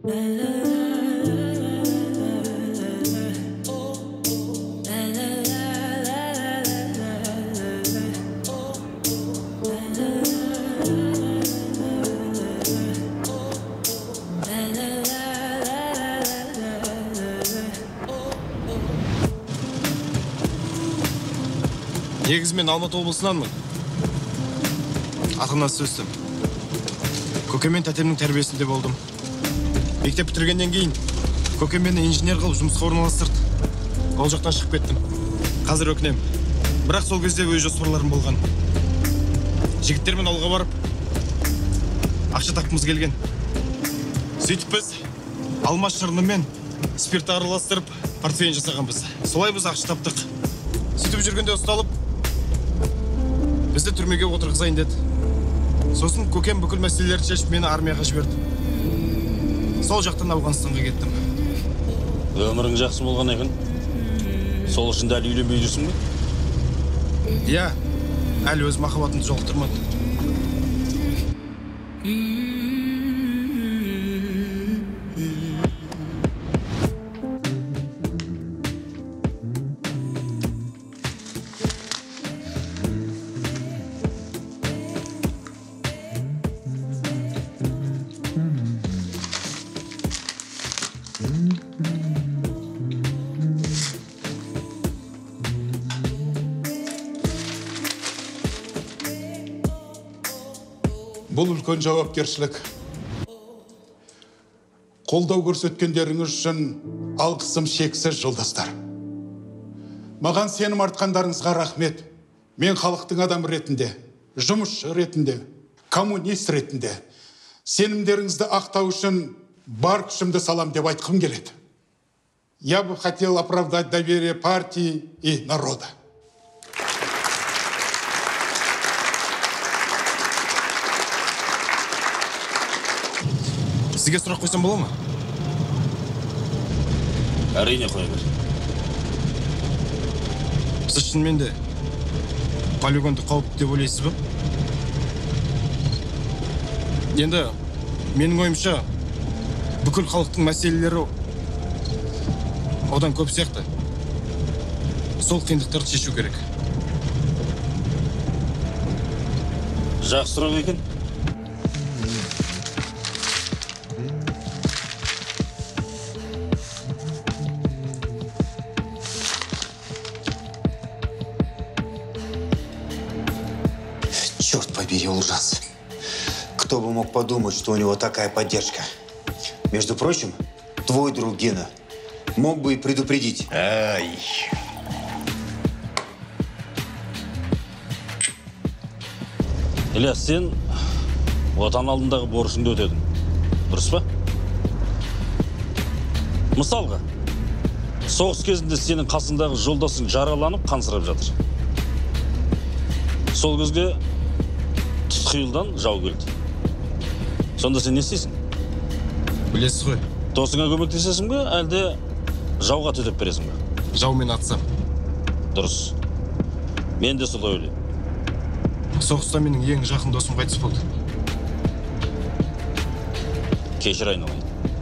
Негізі мен Алматы облысынанмын. Атымнан сөзсім. Көкем мен тәтемнің тәрбиесінде болдым. Мектеп бітіргеннен кейін көкем мені инженер қылып жұмысқа орналастырды. Ол жақтан шығып кеттім. Қазір өкінем. Бірақ сол кезде өз жоспарларым болған. Жігіттермен ауылға барып, ақша тапқымыз келген. Сөйтіп біз алма шырыны мен спиртті араластырып, портфейн жасағанбыз. Солай біз ақша таптық. Сөйтіп жүргенде ұсталып, бізді түрмеге отырғызайын деді. Сосын көкем бүкіл мәселелерді шешіп мені армияға жіберді. Сол жақтан Ауғанстанға кеттім. Өмірің жақсы болған екен. Сол үшін дәл үйленбей жүрсің бе? Иә, әлі өз махаббатымды жолықтырмадым. Бұл үлкен жауапкершілік. Қолдау көрсеткендеріңіз үшін алғысым шексіз, жолдастар. Маған сенім артқандарыңызға рахмет. Мен халықтың адамы ретінде, жұмысшы ретінде, коммунист ретінде сенімдеріңізді ақтау үшін бар күшімді салам деп айтқым келеді. Я бы хотел оправдать доверие партии и народа. Сізге сұрақ қойсам бола ма? Әрине қоя бер. Сіз шынымен де полигонды қауіпті деп ойлайсыз ба? Енді менің ойымша бүкіл халықтың мәселелері одан көп сияқты. Сол қиындықтарды шешу керек. Жақсы сұрақ екен. Черт побери, ужас. Кто бы мог подумать, что у него такая поддержка. Между прочим, твой друг Гена мог бы и предупредить. Ай. Ильяс, сен отан алдындағы борышыңды өтедің. Дұрыс па? Мысалға, соғыс кезінде сенің қасындағы жолдасың жараланып қансырап жатыр. Сол кезге тұтқиылдан жау келді. Сонда сен не істейсің? Білесіз ғой. Досыңа көмектесесің бе, әлде жауға төтеп бересің бе? Жаумен атсам. Дұрыс. Мен де солай ойлаймын. Соғыста менің ең жақын досым қайтыс болды. Кешір айналайын.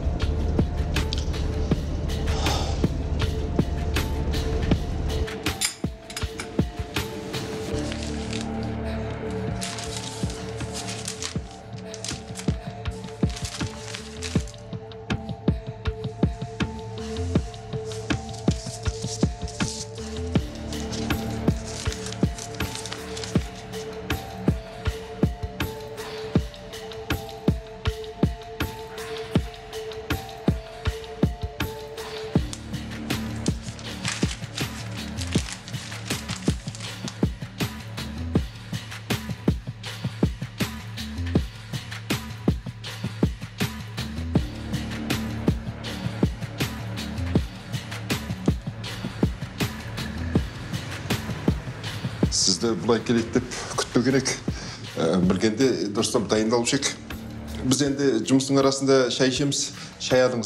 Сізді бұлай келеді деп күтпеу керек. Білгенде дұрыстап дайындалып жек. Біз енді жұмыстың арасында шай ішеміз, шай алыңыз.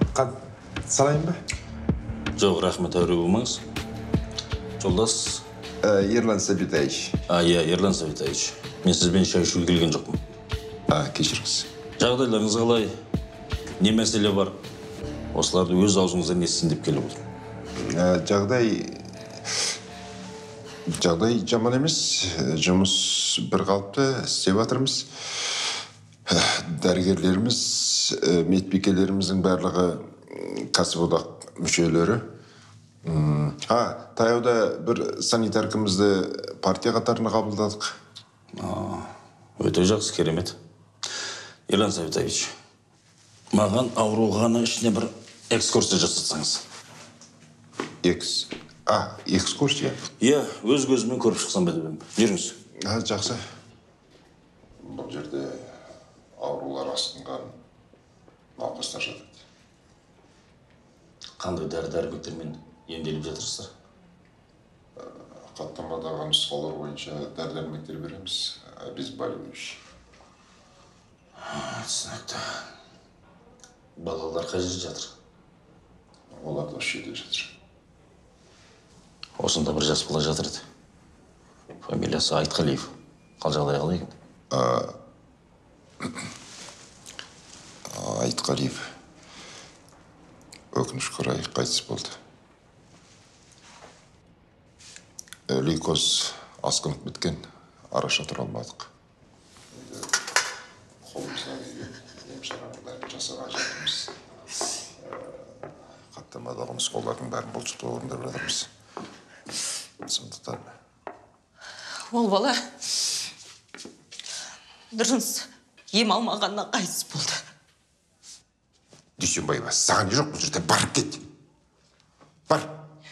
Салайын ба? Жоқ, рахмет, әуре болмаңыз. Жолдас, Ерлан Сабитаевич. Иә, Ерлан Сабитаевич. Мен сізбен шай ішуге келген жоқпын. Кешіріңіз. Жағдайларыңыз қалай? Не мәселе бар? Осыларды өз аузыңыздан естісін деп келіп отырмын. Жағдай жаман емес. Жұмыс бір қалыпты істеп жатырмыз. Дәрігерлеріміз, медбикелеріміздің барлығы кәсіподақ мүшелері. Таяуда бір санитаркамызды партия қатарына қабылдадық. Өте жақсы, керемет. Ерлан Сабитаевич, маған аурухана ішіне бір экскурсия жасатсаңыз. Экскурсия? Иә, өз көзіммен көріп шықсам ба деп. Жүріңіз. Жақсы. Бұл жерде аурулар асқынған науқастар жатады. Қандай дәрі-дәрмектермен емделіп жатырсыздар? Хаттамадағы нұсқаулар бойынша дәрі-дәрмектер береміз. Обезболивающий. Түсінікті. Балалар қай жерде жатыр? Олар да осы жерде жатыр. Осында бір жас бала жатыр еді. Фамилиясы Айтқалиев. Қал жағдай қалай екен? Айтқалиев өкінішке орай қайтыс болды. Лейкоз асқынып біткен, араша тұра алмадық. Қолымыздан ем-шараның бәрін жасаған жатырмыз. Хаттамадағы нұсқаулардың бәрін бұлжытпай орындап жатырмыз. Сондықтан Ол бала дұрыс ем алмағаннан қайтыс болды. Дүйсенбаева, саған жоқ бұл жерде, барып кет. Бар.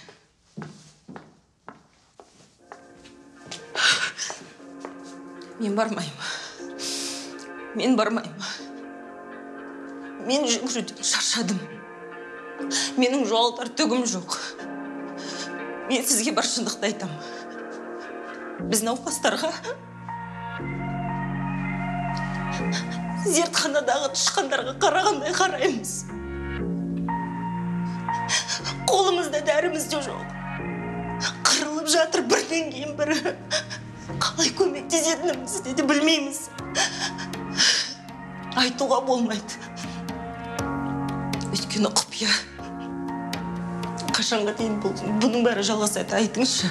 Мен бармайым. Мен жүгіруден шаршадым. Менің жоғалтар түгім жоқ. Мен сізге бір шындықты айтам. Біз науқастарға зертханадағы тышқандарға қарағандай қараймыз. Қолымызда дәріміз де жоқ. Қырылып жатыр бірден кейін бірі. Қалай көмектесетінімізді де білмейміз. Айтуға болмайды. Өйткені құпия. Қашанға дейін бұның бәрі жалғасады, айтыңызшы.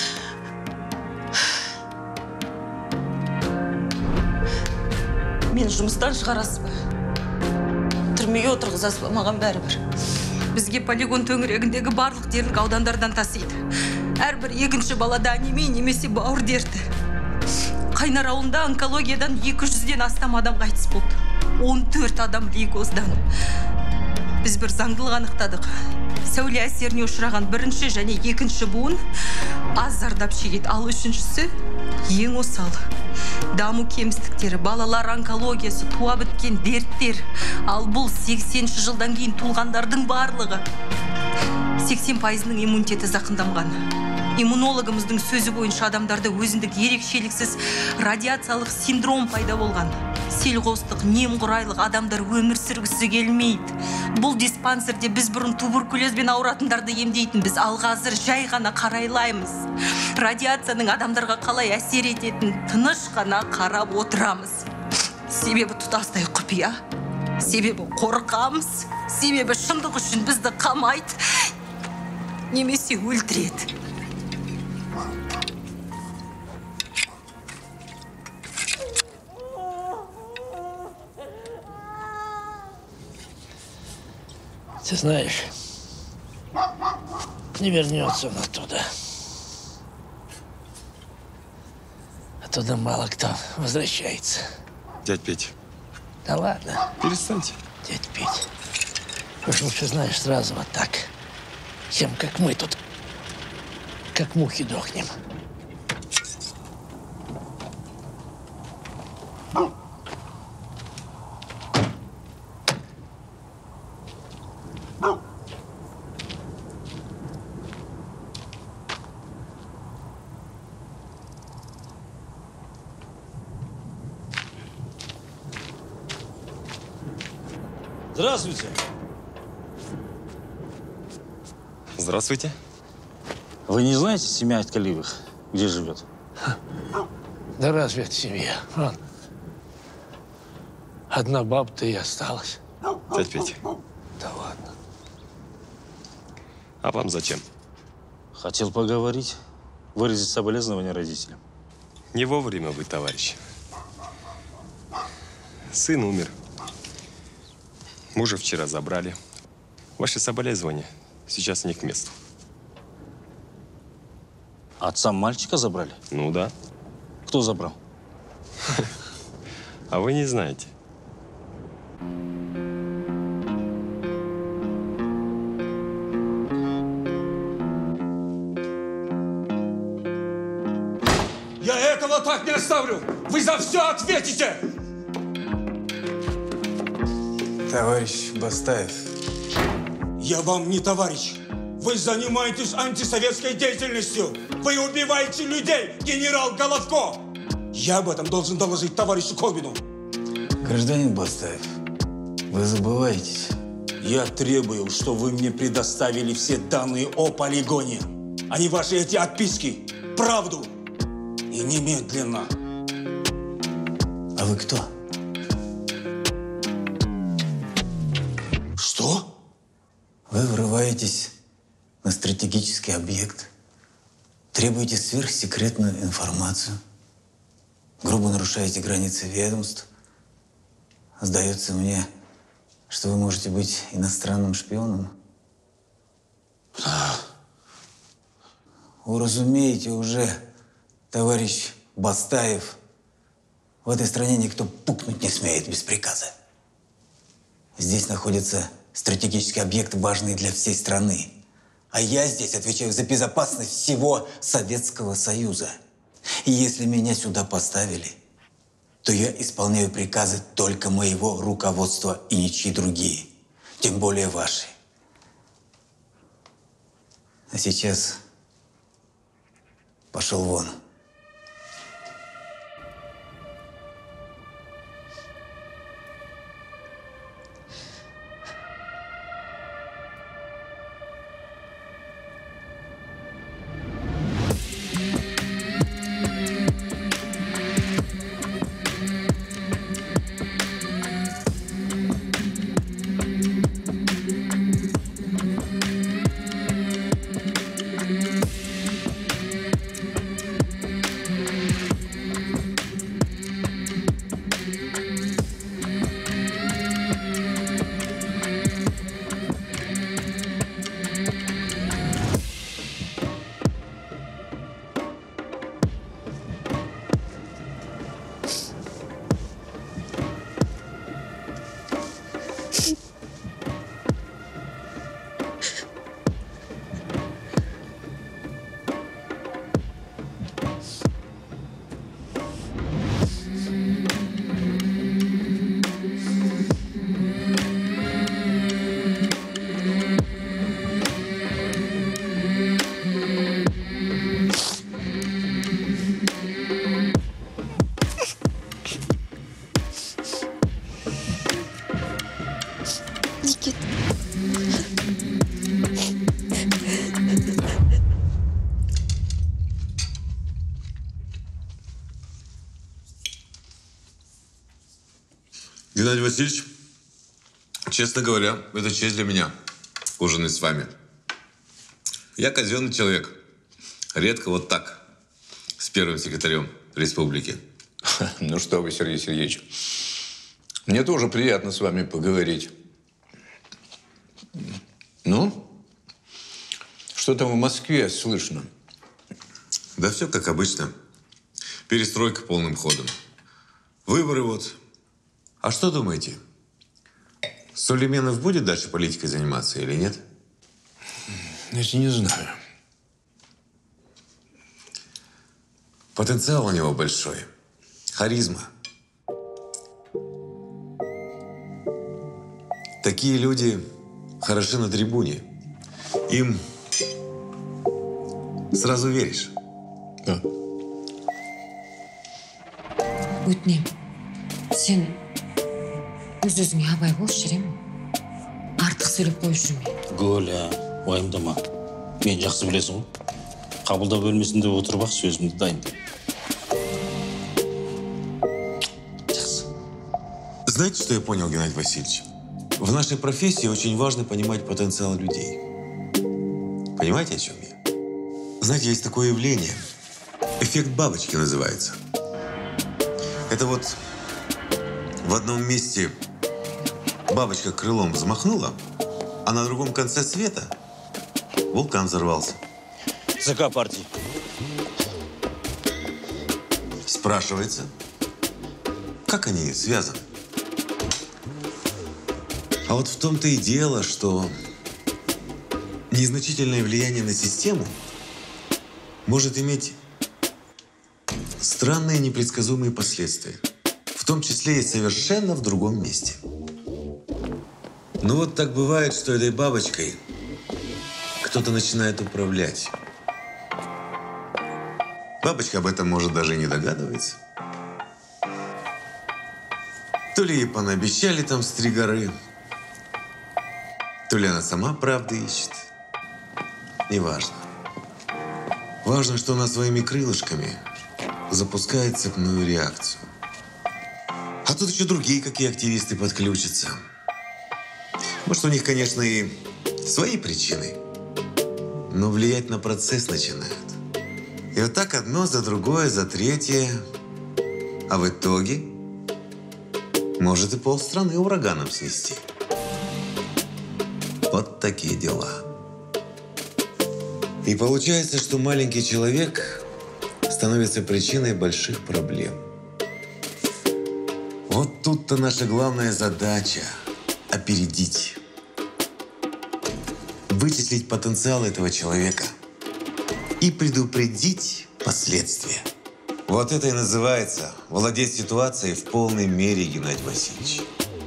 Мен жұмыстан шығарасыз ба? Түрмеге отырғызасыз ба? Маған бәрібір. Бізге полигон төңірегіндегі барлық дерлік аудандардан тасиды. Әрбір екінші балада анемия немесе бауыр дерті. Қайнар ауылында онкологиядан 200-ден астам адам қайтыс болды. 14 адам лейкоздан. Біз бір заңдылық анықтадық. Сәуле әсеріне ұшыраған бірінші және екінші буын аз зардап шегеді, ал үшіншісі ең осал. Даму кемістіктері, балалар онкологиясы, туа біткен дерттер. Ал бұл 80-ші жылдан кейін туылғандардың барлығы. 80%-ның иммунитеті зақымданған. Иммунологымыздың сөзі бойынша адамдарда өзіндік ерекшеліксіз радиациялық синдром пайда болған. Селғостық, немқұрайлық адамдар өмір сүргісі келмейді. Бұл диспансерде біз бұрын туберкулезбен ауыратындарды емдейтін біз, ал қазір жай ғана қарайлаймыз. Радиацияның адамдарға қалай әсер ететін тыныш қана қарап отырамыз. Себебі тұтастай құпия, себебі қорқамыз, себебі шындық үшін бізді қамайды, немесе өлтіреді. Ты знаешь, не вернется он оттуда. Оттуда мало кто возвращается. Дядь Петь, Да ладно, перестаньте. дядь Петь. Уж лучше знаешь сразу вот так, чем как мы тут, как мухи дохнем. Здравствуйте. Здравствуйте. Вы не знаете семья Айткалиевых? Где живет? Да разве это семья? Вон. Одна баба-то и осталась. Дядь Петя, Да ладно. а вам зачем? Хотел поговорить, выразить соболезнования родителям. Не вовремя вы, товарищ. Сын умер. Мужа вчера забрали. Ваши соболезнования сейчас не к месту. Отца мальчика забрали? Ну да. Кто забрал? А вы не знаете. Я этого так не оставлю! Вы за все ответите! Товарищ Бастаев. Я вам не товарищ. Вы занимаетесь антисоветской деятельностью. Вы убиваете людей, генерал Головко. Я об этом должен доложить товарищу Колбину. Гражданин Бастаев, вы забываетесь. Я требую, чтобы вы мне предоставили все данные о полигоне, а не ваши эти отписки. Правду. И немедленно. А вы кто? Что? Вы врываетесь на стратегический объект, требуете сверхсекретную информацию, грубо нарушаете границы ведомств. Сдается мне, что вы можете быть иностранным шпионом. Уразумеете уже, товарищ Бастаев, в этой стране никто пукнуть не смеет без приказа. Здесь находится стратегический объект, важный для всей страны. А я здесь отвечаю за безопасность всего Советского Союза. И если меня сюда поставили, то я исполняю приказы только моего руководства и ничьи другие, тем более ваши. А сейчас пошел вон. Геннадий Васильевич, честно говоря, это честь для меня ужинать с вами. Я казенный человек. Редко вот так, с первым секретарем республики. Ну что вы, Сергей Сергеевич, мне тоже приятно с вами поговорить. Ну, что там в Москве слышно? Да все как обычно. Перестройка полным ходом. Выборы вот. А что думаете? Сулейменов будет дальше политикой заниматься или нет? Я не знаю. Потенциал у него большой. Харизма. Такие люди хороши на трибуне. Им сразу веришь. Да. Өтінем, сен өз-өзіңе абай болшы, жүремін. Артық сөйлеп қойып жүрме. Голя, уайымдама. Мен жақсы білесің ғой. Қабылдау бөлмесінде отырып ақ сөзімді дайындап. Знаете, что я понял, Геннадий Васильевич? В нашей профессии очень важно понимать потенциал людей. Понимаете, о чем я? Знаете, есть такое явление. Эффект бабочки называется. Это вот в одном месте бабочка крылом взмахнула, а на другом конце света вулкан взорвался. ЦК партии. Спрашивается, как они связаны? А вот в том-то и дело, что незначительное влияние на систему может иметь странные непредсказуемые последствия, в том числе и совершенно в другом месте. Но вот так бывает, что этой бабочкой кто-то начинает управлять. Бабочка об этом, может, даже и не догадывается. То ли ей понаобещали там с 3 горы, то ли она сама правды ищет. Неважно. Важно, что она своими крылышками запускает цепную реакцию. А тут еще другие какие активисты подключатся. Может, у них, конечно, и свои причины, но влиять на процесс начинают. И вот так одно за другое, за третье. А в итоге может и полстраны ураганом снести. Вот такие дела. И получается, что маленький человек становится причиной больших проблем. Вот тут-то наша главная задача – опередить. Вычислить потенциал этого человека и предупредить последствия. Вот это и называется владеть ситуацией в полной мере, Геннадий Васильевич.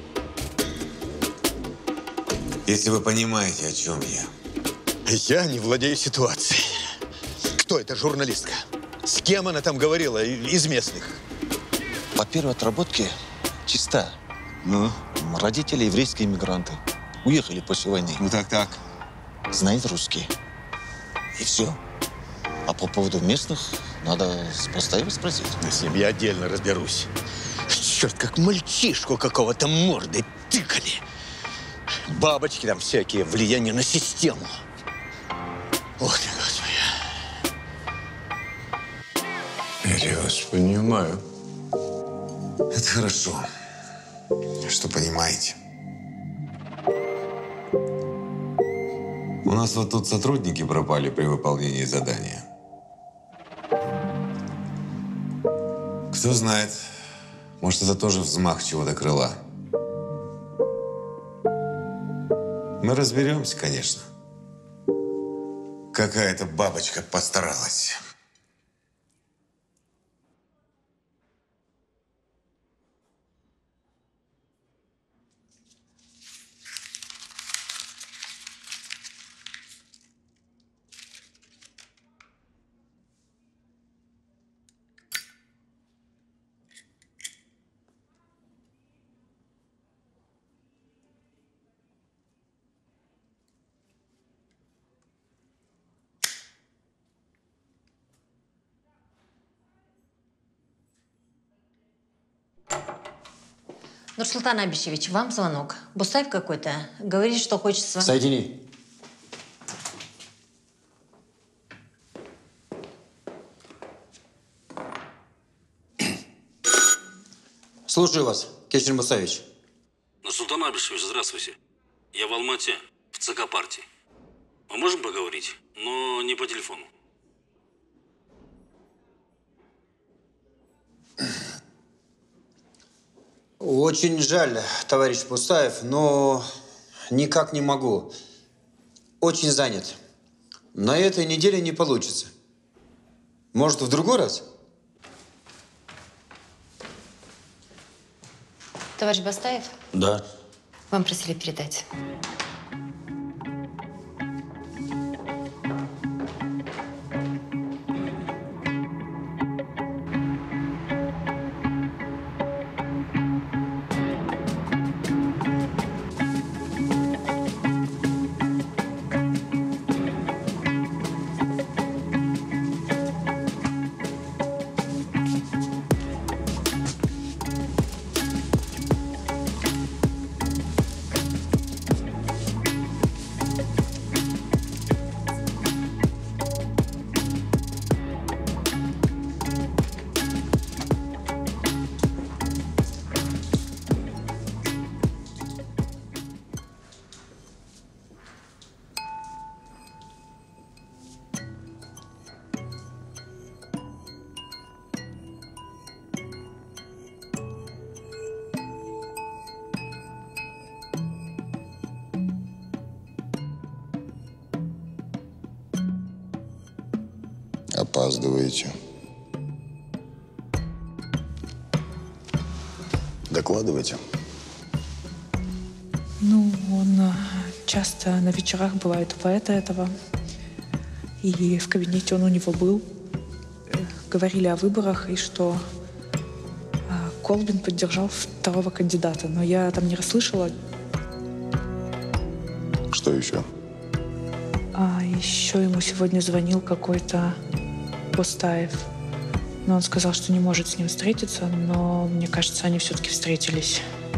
Если вы понимаете, о чем я. Я не владею ситуацией. Кто эта журналистка? С кем она там говорила из местных? По первой отработке чиста. Ну? Родители еврейские иммигранты. Уехали после войны. Ну так. Знает русский. И все. А по поводу местных надо с Бастаева спросить. С ним я отдельно разберусь. Черт, как мальчишку какого-то мордой тыкали. Бабочки там всякие, влияние на систему. Ох ты, Господи. Я вас понимаю. Это хорошо, что понимаете. У нас вот тут сотрудники пропали при выполнении задания. Кто знает, может, это тоже взмах чего-то крыла. Мы разберемся, конечно. Какая-то бабочка постаралась. Нурсултан Абишевич, вам звонок. Бустаев какой-то. Говорит, что хочет с вами... Соедини. Слушаю вас, Кечерин Мусаевич. Нурсултан Абишевич, здравствуйте. Я в Алмате, в ЦК партии. Мы можем поговорить, но не по телефону. Очень жаль, товарищ Пустаев, но никак не могу. Очень занят. На этой неделе не получится. Может, в другой раз? Товарищ Бастаев, Да. вам просили передать. Опаздываете. Докладывайте. Ну, он часто на вечерах бывает у поэта этого. И в кабинете он у него был. Говорили о выборах, и что Колбин поддержал второго кандидата. Но я там не расслышала. Что еще? А еще ему сегодня звонил какой-то Бустаев. Но он сказал, что не может с ним встретиться, но мне кажется, они все-таки встретились.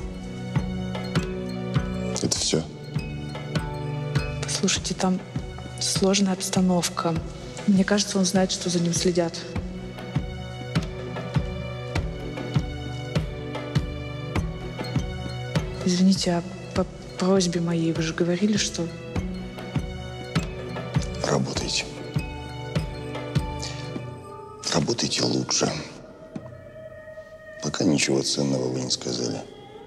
Это все? Послушайте, там сложная обстановка. Мне кажется, он знает, что за ним следят. Извините, а по просьбе моей вы же говорили, что... Работайте. Работайте лучше. Пока ничего ценного вы не сказали.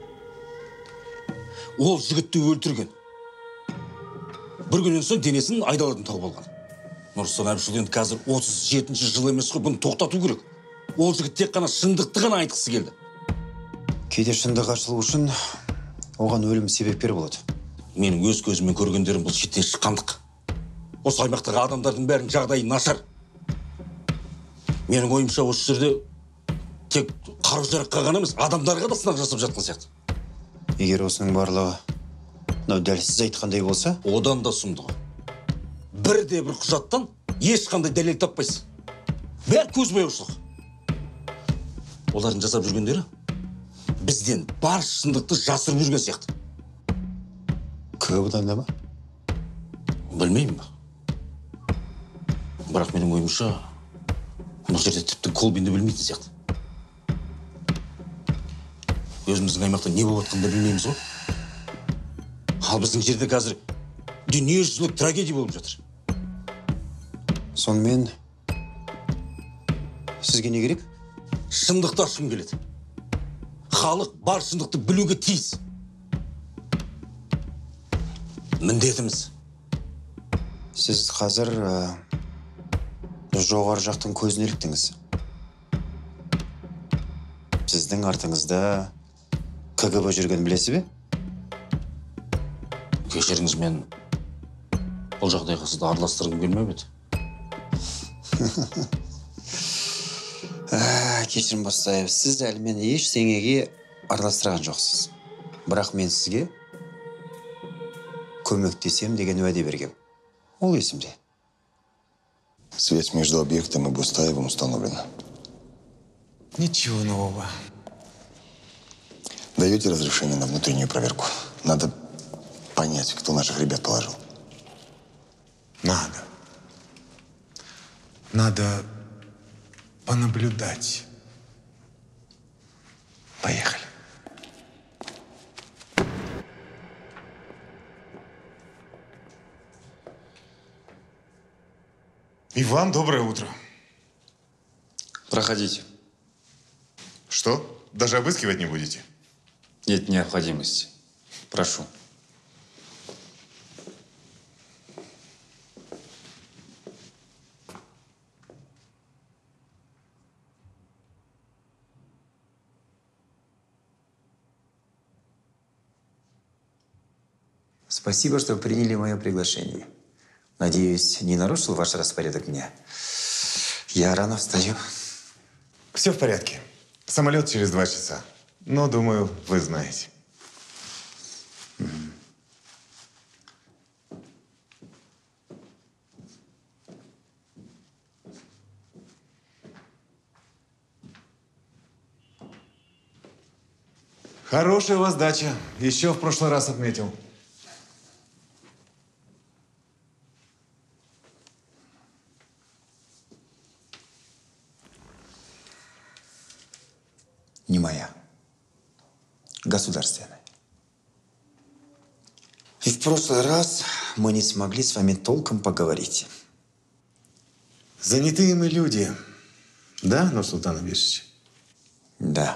Ол жігітті өлтірген. Бір күннен соң денесін айдалатын тауып алған. Нұрсұлтан Әбішұлы енді қазір 37-ші жыл емес қой, бұны тоқтату керек. Ол жігіт тек қана шындықты ғана айтқысы келді. Кейде шындық ашылу үшін оған өлім себепкер болады. Менің өз көзіммен көргендерім бұл шеттен шыққандық. Осы аймақтағы адамдардың бәрінің жағдайы нашар. Менің ойымша осы жерде тек қару-жараққа ғана емес, адамдарға да сынақ жасап жатқан сияқты. Егер осының барлығы мынау дәл сіз айтқандай болса, одан да сұмдығы. Бірде бір құжаттан ешқандай дәлел таппайсың. Бәрі көзбояушылық. Олардың жасап жүргендері бізден бар шындықты жасырып жүрген сияқты. Көп адамда ма? Білмеймін. Бірақ менің ойымша бұл жерде тіпті Колбинді білмейтін сияқты. Өзіміздің аймақта не болып жатқанын да білмейміз ғой. Ал біздің жерде қазір дүниежүзілік трагедия болып жатыр. Сонымен сізге не керек? Шындықты ашқым келеді. Халық бар шындықты білуге тиіс. Міндетіміз. Сіз қазір жоғары жақтың көзіне іліктіңіз. Сіздің артыңызда КГБ жүрген білесіз бе? Кешіріңіз, мен бұл жағдайға сізді араластырғым келмеп еді. Кешірім Бастаев, сіз әлі мені ештеңеге араластырған жоқсыз. Бірақ мен сізге көмектесем деген уәде бергем. Ол есімде. Связь между объектом и Бустаевым установлена. Ничего нового. Даете разрешение на внутреннюю проверку? Надо понять, кто наших ребят положил. Надо. Надо понаблюдать. Поехали. И вам доброе утро. Проходите. Что? Даже обыскивать не будете? Нет необходимости. Прошу. Спасибо, что приняли мое приглашение. Надеюсь, не нарушил ваш распорядок дня. Я рано встаю. Все в порядке. Самолет через 2 часа. Но, думаю, вы знаете. Хорошая у вас дача. Еще в прошлый раз отметил. Не моя. Государственная. И в прошлый раз мы не смогли с вами толком поговорить. Занятые мы люди. Да, Нурсултан Абишевич? Да.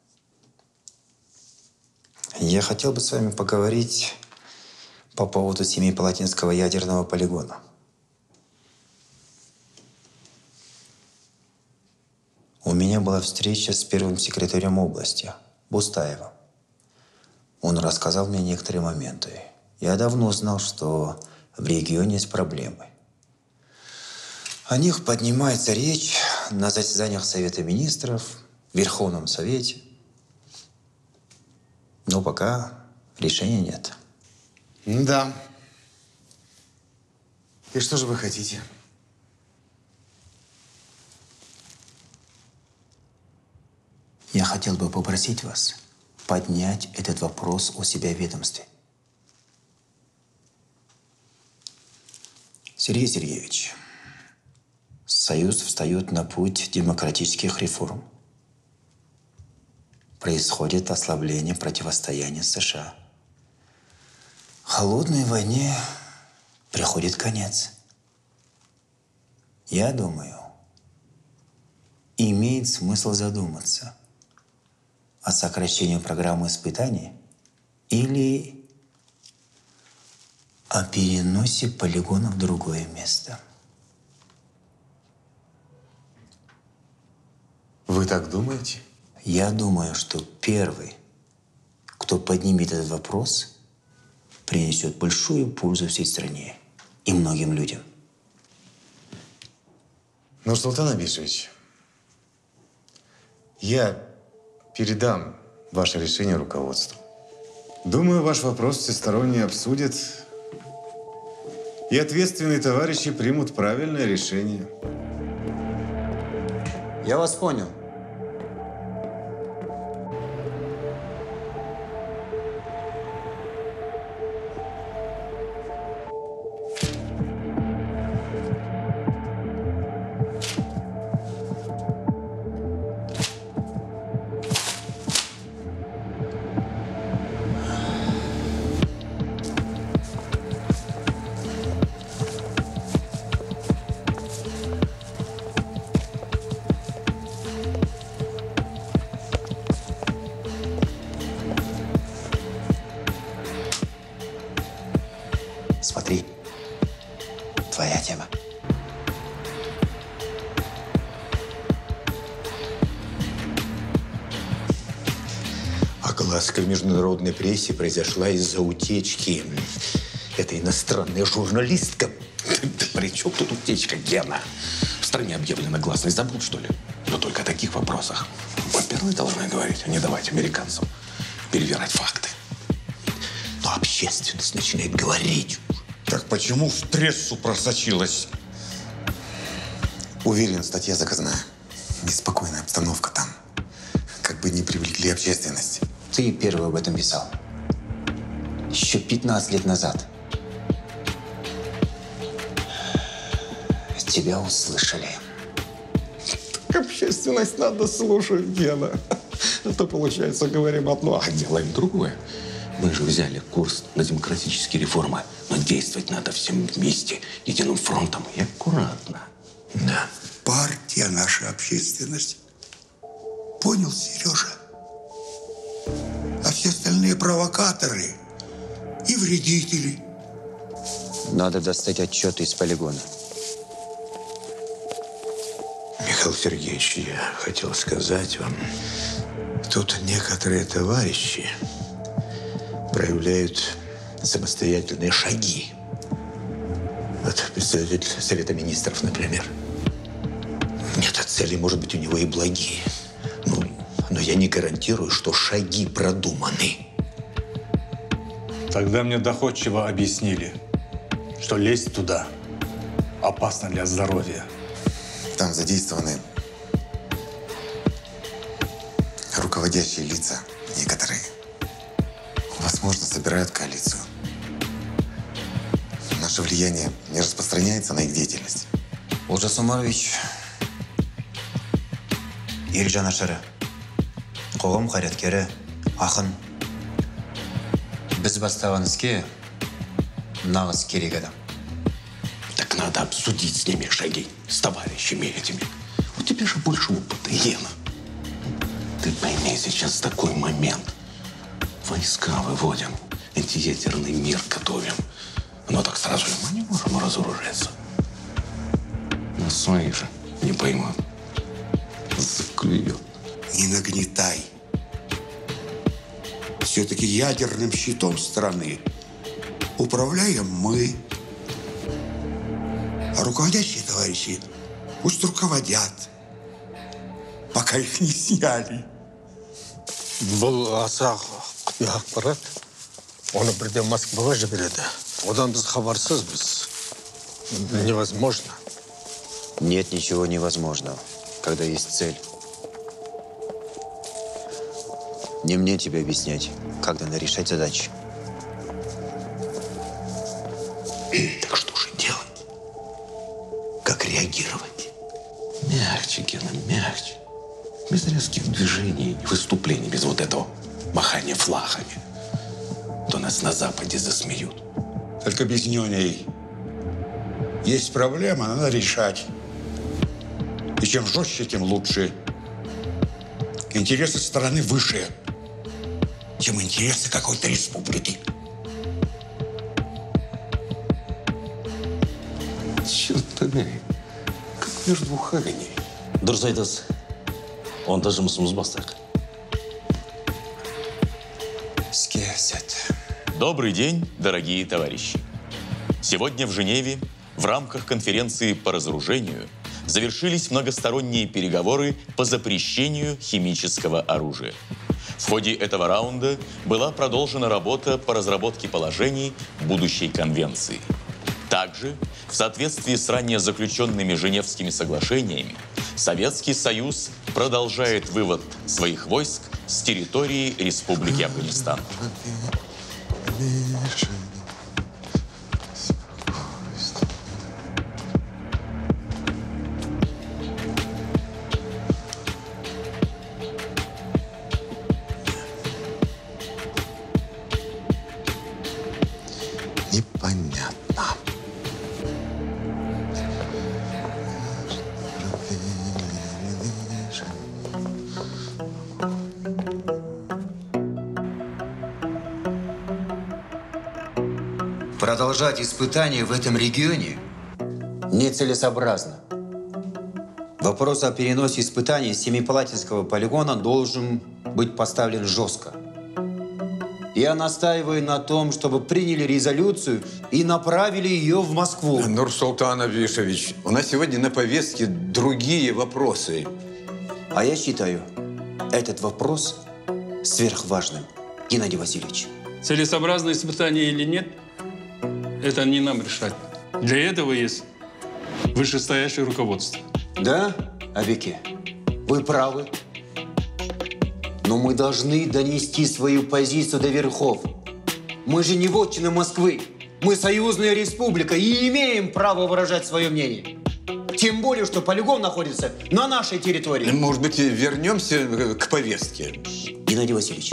Я хотел бы с вами поговорить по поводу Семипалатинского ядерного полигона. У меня была встреча с первым секретарем области, Бустаевым. Он рассказал мне некоторые моменты. Я давно знал, что в регионе есть проблемы. О них поднимается речь на заседаниях Совета министров, в Верховном Совете. Но пока решения нет. Да. И что же вы хотите? Я хотел бы попросить вас поднять этот вопрос у себя в ведомстве. Сергей Сергеевич, Союз встает на путь демократических реформ. Происходит ослабление противостояния с США. Холодной войне приходит конец. Я думаю, имеет смысл задуматься о сокращении программы испытаний или о переносе полигона в другое место. Вы так думаете? Я думаю, что первый, кто поднимет этот вопрос, принесет большую пользу всей стране и многим людям. Нурсултан Абишевич, я передам ваше решение руководству. Думаю, ваш вопрос всесторонне обсудят, и ответственные товарищи примут правильное решение. Я вас понял. Смотри, твоя тема. Огласка в международной прессе произошла из-за утечки. Это иностранная журналистка. Да при чем тут утечка, Гена? В стране объявлена гласность, забудь, что ли? Но только о таких вопросах мы первые должны говорить, а не давать американцам перевирать факты. Но общественность начинает говорить. Так почему в прессу просочилась? Уверен, статья заказная. Неспокойная обстановка там. Как бы не привлекли общественность. Ты первый об этом писал. Еще 15 лет назад. Тебя услышали. Так общественность надо слушать, Гена. А то, получается, говорим одно, а делаем другое. Мы же взяли курс на демократические реформы, но действовать надо всем вместе, единым фронтом и аккуратно. Да. Партия – наша общественность. Понял, Сережа? А все остальные провокаторы и вредители. Надо достать отчеты из полигона. Михаил Сергеевич, я хотел сказать вам, тут некоторые товарищи проявляют самостоятельные шаги. Вот представитель Совета министров, например. Нет, цели, может быть, у него и благие. Но я не гарантирую, что шаги продуманы. Тогда мне доходчиво объяснили, что лезть туда опасно для здоровья. Там задействованы руководящие лица некоторые. Возможно, собирают коалицию. Наше влияние не распространяется на их деятельность. Олжас Омарович, Елжан Ашары, қоғам қайраткері, ақын. Біз бастаған іске нағыз керек адам. Так надо обсудить с ними шаги, с товарищами этими. У тебя же больше опыта, Гена. Ты пойми, сейчас такой момент. Войска выводим, антиядерный мир готовим. Но так сразу мы не можем разоружиться. Но свои же не поймут. клюет. Не нагнетай. Все-таки ядерным щитом страны управляем мы. А руководящие товарищи пусть руководят, пока их не сняли. Бұл аса ақпарат. Оны бірден Москваға жібереді. Одан біз хабарсызбыз. Невозможно. Нет ничего невозможного, когда есть цель. Не мне тебе объяснять, как надо решать задачи. Так что же делать? Как реагировать? Мягче, Гена, мягче. Без резких движений и выступлений, без вот этого махания флагами. То нас на Западе засмеют. Только без нюней. Есть проблема, надо решать. И чем жестче, тем лучше. Интересы страны выше, чем интересы какой-то республики. Черт побери, как между двух огней. Дұрыс айтасыз. Онда жұмысымыз бастайық. Добрый день, дорогие товарищи. Сегодня в Женеве в рамках конференции по разоружению завершились многосторонние переговоры по запрещению химического оружия. В ходе этого раунда была продолжена работа по разработке положений будущей конвенции. Также, в соответствии с ранее заключенными Женевскими соглашениями, Советский Союз продолжает вывод своих войск с территории Республики Афганистан. Непонятно. Продолжать испытания в этом регионе нецелесообразно. Вопрос о переносе испытаний с Семипалатинского полигона должен быть поставлен жестко. Я настаиваю на том, чтобы приняли резолюцию и направили ее в Москву. Нурсултан Абишевич, у нас сегодня на повестке другие вопросы. А я считаю этот вопрос сверхважным, Геннадий Васильевич. Целесообразно испытание или нет, это не нам решать. Для этого есть вышестоящее руководство. Да, Абеке, вы правы. Но мы должны донести свою позицию до верхов. Мы же не вотчина Москвы. Мы союзная республика и имеем право выражать свое мнение. Тем более, что полигон находится на нашей территории. Может быть, вернемся к повестке? Геннадий Васильевич,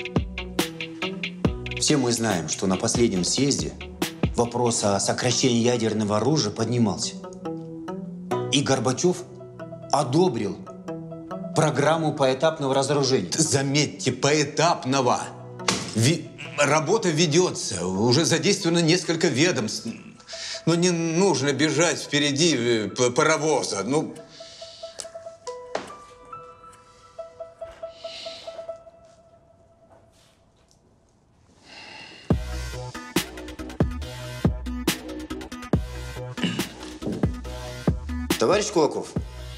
все мы знаем, что на последнем съезде вопрос о сокращении ядерного оружия поднимался. И Горбачев одобрил программу поэтапного разоружения. Заметьте, поэтапного. Работа ведется. Уже задействовано несколько ведомств. Но не нужно бежать впереди паровоза. Ну... Товарищ Кулаков,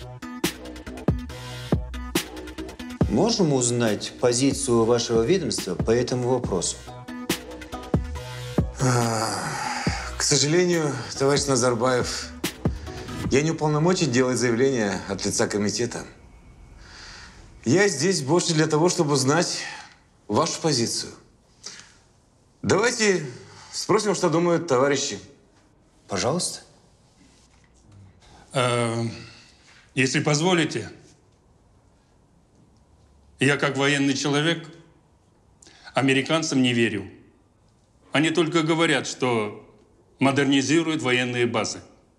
можем узнать позицию вашего ведомства по этому вопросу? К сожалению, товарищ Назарбаев, я не уполномочен делать заявление от лица комитета. Я здесь больше для того, чтобы узнать вашу позицию. Давайте спросим, что думают товарищи. Пожалуйста. Если позволите, я как военный человек американцам не верю. Они только говорят, что модернизируют военные базы,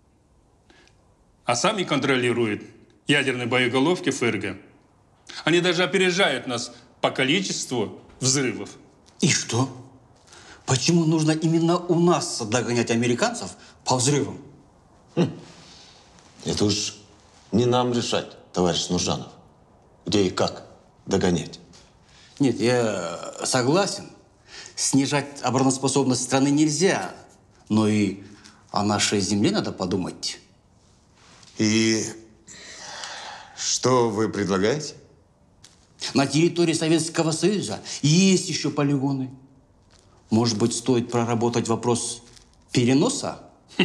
а сами контролируют ядерные боеголовки ФРГ. Они даже опережают нас по количеству взрывов. И что? Почему нужно именно у нас догонять американцев по взрывам? Это уж не нам решать, товарищ Нуржанов. где и как догонять. Нет, я согласен. Снижать обороноспособность страны нельзя. Но и о нашей земле надо подумать. И что вы предлагаете? На территории Советского Союза есть еще полигоны. Может быть, стоит проработать вопрос переноса?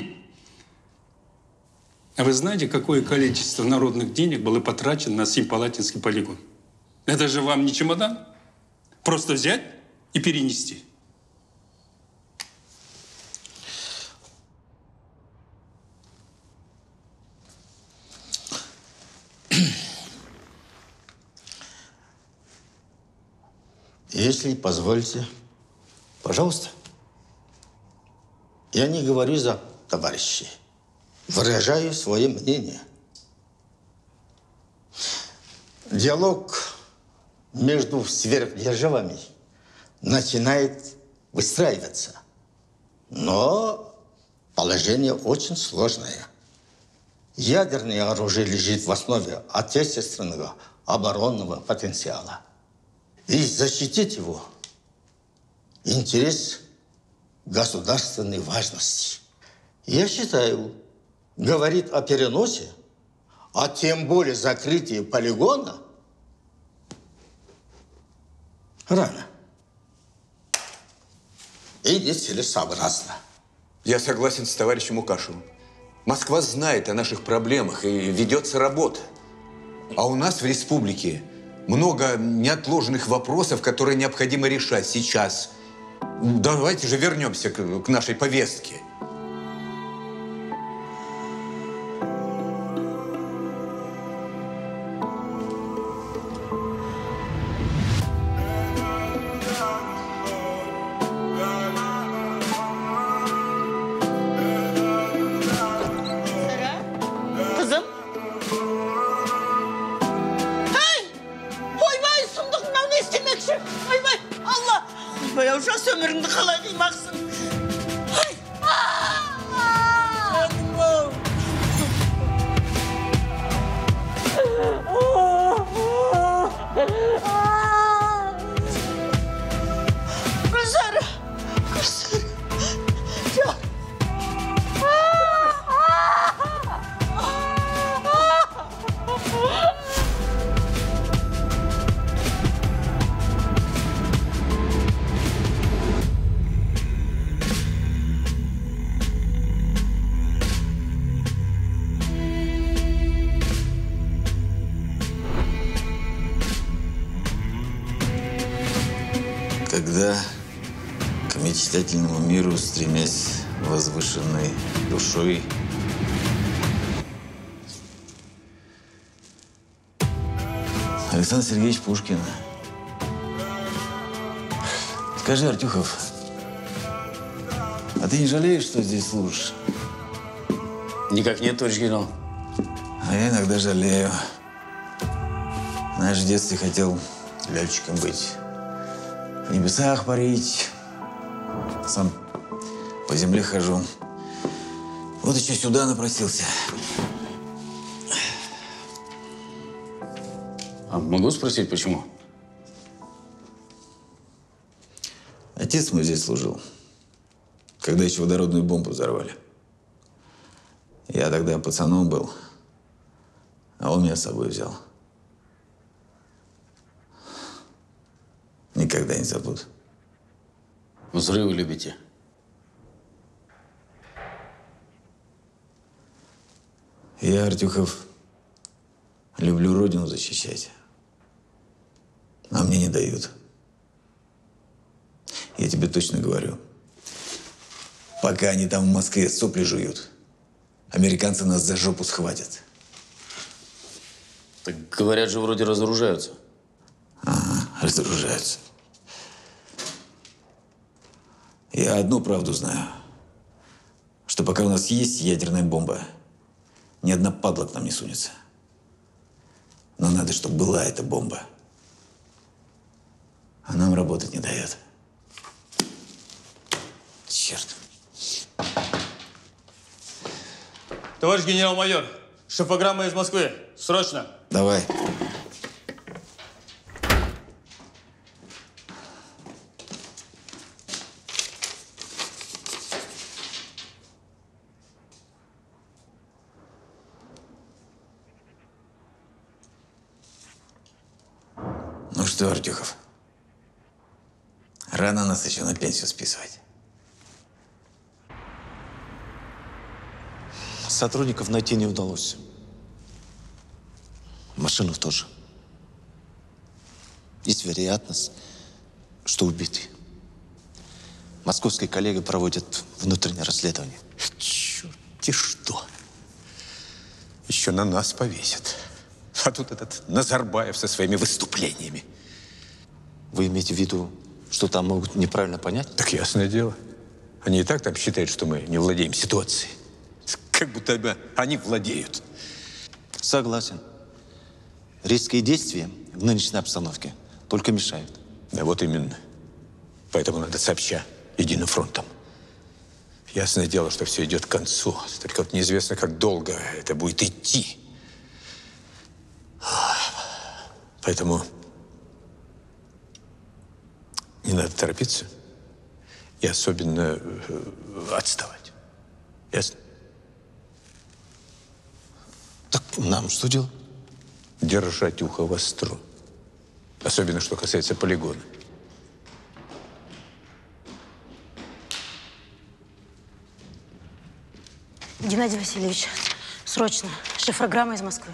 А вы знаете, какое количество народных денег было потрачено на Семипалатинский полигон? Это же вам не чемодан. Просто взять и перенести. Если позволите, пожалуйста. Я не говорю за товарищей. Выражаю свое мнение. Диалог между сверхдержавами начинает выстраиваться. Но положение очень сложное. Ядерное оружие лежит в основе отечественного оборонного потенциала. И защитить его – интерес государственной важности. Я считаю, говорить о переносе, а тем более закрытии полигона рано. И нецелесообразно. Я согласен с товарищем Укашевым. Москва знает о наших проблемах и ведется работа. А у нас в республике много неотложных вопросов, которые необходимо решать сейчас. Давайте же вернемся к нашей повестке. Kızım. Hey! Oyvay sunduğundan ne istemek için? Oyvay Allah! Oyvay uşak ömründe kalay kıymaksın. Ay! Canım. Gülsarı. Gülsarı. Can. Когда к мечтательному миру, стремясь возвышенной душой, Александр Сергеевич Пушкин. Скажи, Артюхов, а ты не жалеешь, что здесь служишь? Никак нет, товарищ генерал. А я иногда жалею. Знаешь, в детстве хотел летчиком быть. В небесах парить. Сам по земле хожу. Вот еще сюда напросился. А могу спросить, почему? Отец мой здесь служил, когда еще водородную бомбу взорвали. Я тогда пацаном был, а он меня с собой взял. Никогда не забуду. Взрывы любите? Я, Артюхов, люблю родину защищать. А мне не дают. Я тебе точно говорю. Пока они там в Москве сопли жуют, американцы нас за жопу схватят. Так говорят же, вроде разоружаются. Ага, разоружаются. Я одну правду знаю. Что пока у нас есть ядерная бомба, ни одна падла к нам не сунется. Но надо, чтобы была эта бомба. А нам работать не дает. Черт. Товарищ генерал-майор, шифрограмма из Москвы. Срочно. Давай. что, Артюхов, рано нас еще на пенсию списывать. Сотрудников найти не удалось. Машину тоже. Есть вероятность, что убиты. Московские коллеги проводят внутреннее расследование. Черт-те что! Еще на нас повесят. А тут этот Назарбаев со своими выступлениями. Вы имеете в виду, что там могут неправильно понять? Так ясное дело. Они и так там считают, что мы не владеем ситуацией. Как будто бы они владеют. Согласен. Резкие действия в нынешней обстановке только мешают. Да вот именно. Поэтому надо сообща, единым фронтом. Ясное дело, что все идет к концу. Только вот неизвестно, как долго это будет идти. Поэтому не надо торопиться и особенно отставать. Ясно? Так нам что делать? Держать ухо востро. Особенно, что касается полигона. Геннадий Васильевич, срочно. Шифрограмма из Москвы.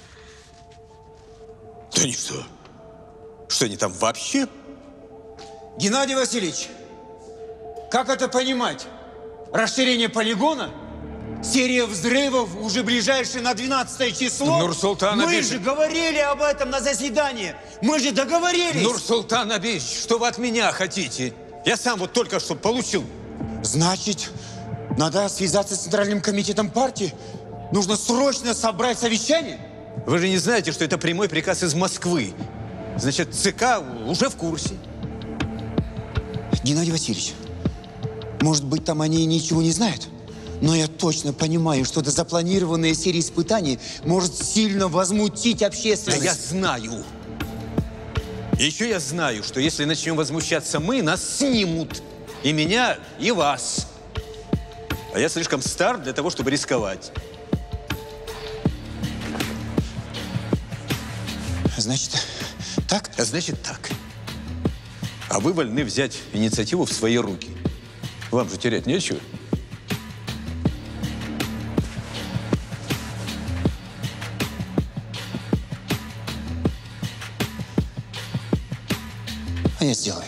Да они что? Что они там вообще? Геннадий Васильевич, как это понимать? Расширение полигона? Серия взрывов уже ближайшие на 12 число? Нурсултан Мы Абич... же говорили об этом на заседании. Мы же договорились. Нурсултан Абич, что вы от меня хотите? Я сам вот только что получил. Значит, надо связаться с Центральным комитетом партии? Нужно срочно собрать совещание? Вы же не знаете, что это прямой приказ из Москвы. Значит, ЦК уже в курсе. Геннадий Васильевич, может быть, там они ничего не знают? Но я точно понимаю, что эта запланированная серия испытаний может сильно возмутить общественность. Да я знаю. Еще я знаю, что если начнем возмущаться мы, нас снимут. И меня, и вас. А я слишком стар для того, чтобы рисковать. Значит, так? Значит, так. А вы вольны взять инициативу в свои руки. Вам же терять нечего. А я сделаю.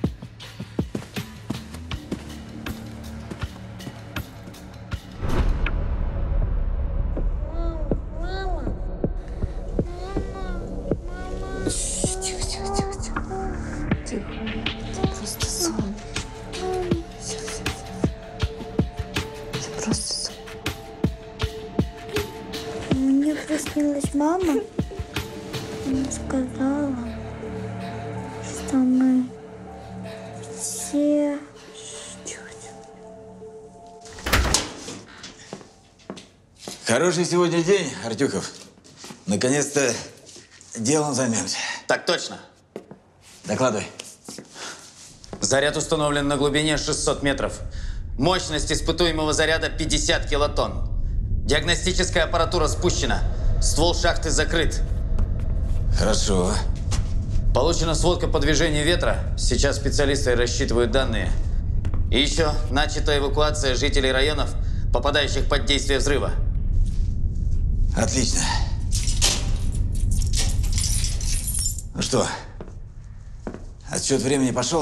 Мне приснилась мама. Она сказала, что мы все... Хороший сегодня день, Артюхов. Наконец-то делом займемся. Так точно. Докладывай. Заряд установлен на глубине 600 метров. Мощность испытуемого заряда 50 килотонн. Диагностическая аппаратура спущена. Ствол шахты закрыт. Хорошо. Получена сводка по движению ветра. Сейчас специалисты рассчитывают данные. И еще начата эвакуация жителей районов, попадающих под действие взрыва. Отлично. Ну что, отсчет времени пошел?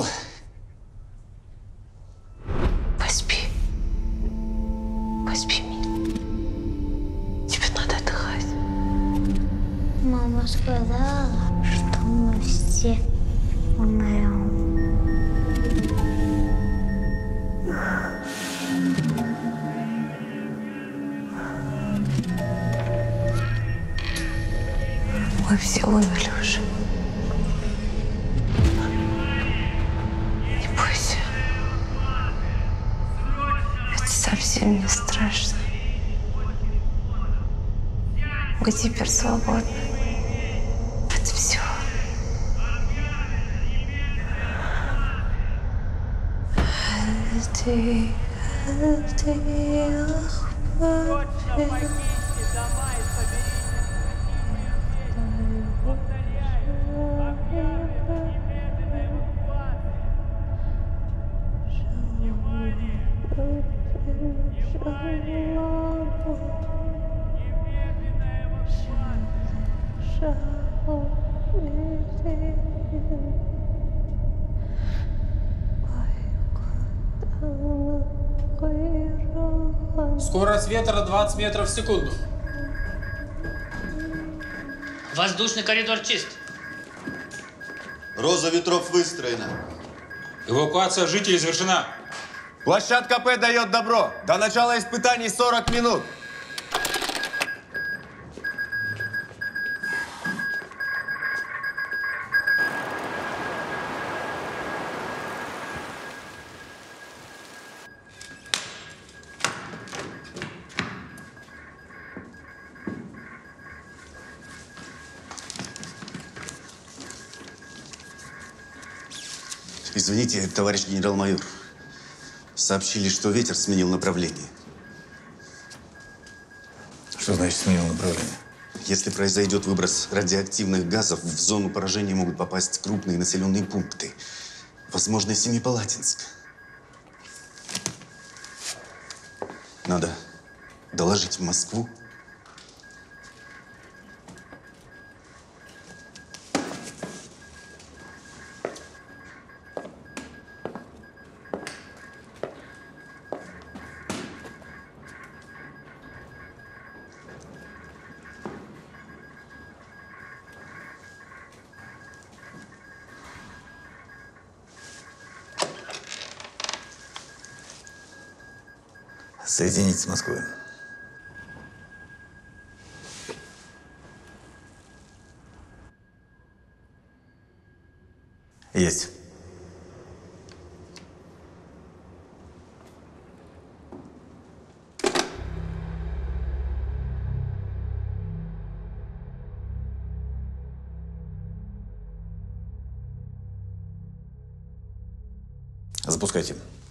Поспи. Поспи, милый. Тебе надо отдыхать. Мама сказала, что мы все умрем. Мы все умерли уже. Не бойся. Это совсем не страшно. Мы теперь свободны. Это все. Скорость ветра 20 метров в секунду. Воздушный коридор чист. Роза ветров выстроена. Эвакуация жителей завершена. Площадка П дает добро. До начала испытаний 40 минут. Извините, товарищ генерал-майор. Сообщили, что ветер сменил направление. Что значит сменил направление? Если произойдет выброс радиоактивных газов, в зону поражения могут попасть крупные населенные пункты. Возможно, Семипалатинск. Надо доложить в Москву. Соединить с Москвой. Есть. Запускайте.